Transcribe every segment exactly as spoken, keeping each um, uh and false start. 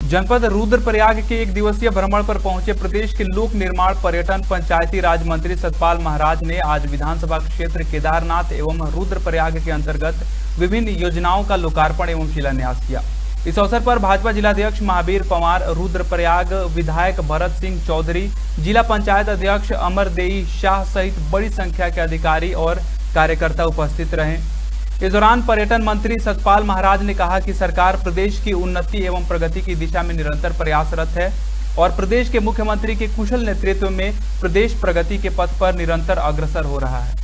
जनपद रुद्रप्रयाग के एक दिवसीय भ्रमण पर पहुंचे प्रदेश के लोक निर्माण, पर्यटन, पंचायती राज मंत्री सतपाल महाराज ने आज विधानसभा क्षेत्र केदारनाथ एवं रुद्रप्रयाग के अंतर्गत विभिन्न योजनाओं का लोकार्पण एवं शिलान्यास किया। इस अवसर पर भाजपा जिलाध्यक्ष महावीर पंवार, रुद्रप्रयाग विधायक भरत सिंह चौधरी, जिला पंचायत अध्यक्ष अमरदेई शाह सहित बड़ी संख्या के अधिकारी और कार्यकर्ता उपस्थित रहे। इस दौरान पर्यटन मंत्री सतपाल महाराज ने कहा कि सरकार प्रदेश की उन्नति एवं प्रगति की दिशा में निरंतर प्रयासरत है और प्रदेश के मुख्यमंत्री के कुशल नेतृत्व में प्रदेश प्रगति के पथ पर निरंतर अग्रसर हो रहा है।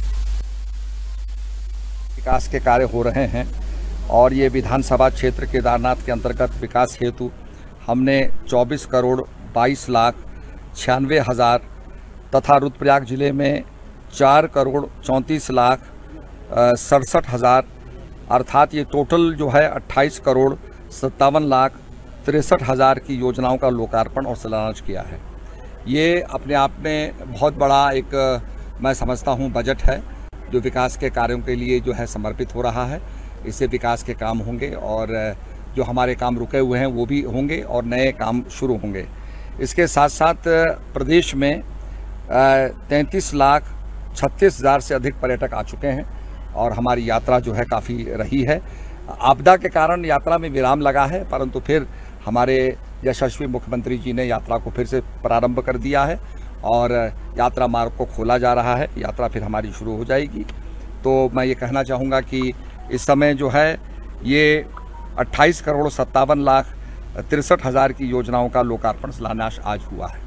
विकास के कार्य हो रहे हैं और ये विधानसभा क्षेत्र केदारनाथ के अंतर्गत विकास हेतु हमने चौबीस करोड़ बाईस लाख छियानवे हज़ार तथा रुद्रप्रयाग जिले में चार करोड़ चौंतीस लाख सड़सठ हज़ार अर्थात ये टोटल जो है अट्ठाईस करोड़ सत्तावन लाख तिरसठ हज़ार की योजनाओं का लोकार्पण और शिलान्यास किया है। ये अपने आप में बहुत बड़ा एक मैं समझता हूँ बजट है जो विकास के कार्यों के लिए जो है समर्पित हो रहा है। इससे विकास के काम होंगे और जो हमारे काम रुके हुए हैं वो भी होंगे और नए काम शुरू होंगे। इसके साथ साथ प्रदेश में तैंतीस लाख छत्तीस हज़ार से अधिक पर्यटक आ चुके हैं और हमारी यात्रा जो है काफ़ी रही है। आपदा के कारण यात्रा में विराम लगा है, परंतु फिर हमारे यशस्वी मुख्यमंत्री जी ने यात्रा को फिर से प्रारंभ कर दिया है और यात्रा मार्ग को खोला जा रहा है। यात्रा फिर हमारी शुरू हो जाएगी। तो मैं ये कहना चाहूँगा कि इस समय जो है ये अट्ठाईस करोड़ सत्तावन लाख तिरसठ हज़ार की योजनाओं का लोकार्पण शिलान्यास आज हुआ है।